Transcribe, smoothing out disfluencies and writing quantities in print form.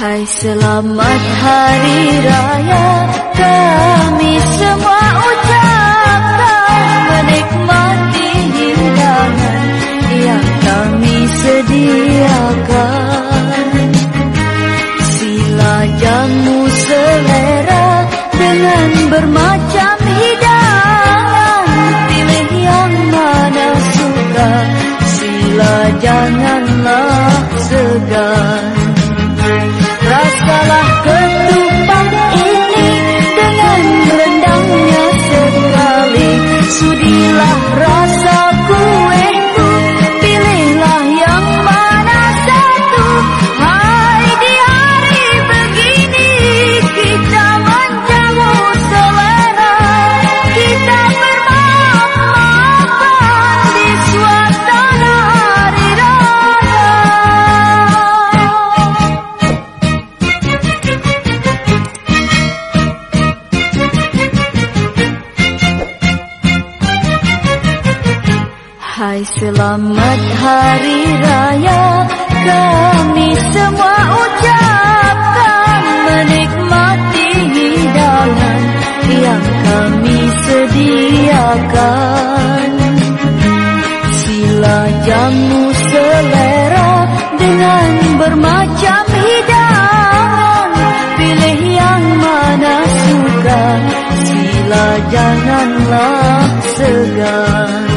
Hai selamat hari raya, kami semua ucapkan, menikmati hidangan yang kami sediakan. Sila jamu selera dengan bermacam hidangan, pilih yang mana suka, sila janganlah segan. Rasalah ketupat ini dengan rendangnya sekali, sudilah rasa kueku, pilihlah yang mana satu. Hai di hari begini kita menjamu selera, kita bermaaf-maafan di suasana hari raya. Hai selamat hari raya, kami semua ucapkan, menikmati hidangan yang kami sediakan. Sila jamu selera dengan bermacam hidangan, pilih yang mana suka, sila janganlah segan.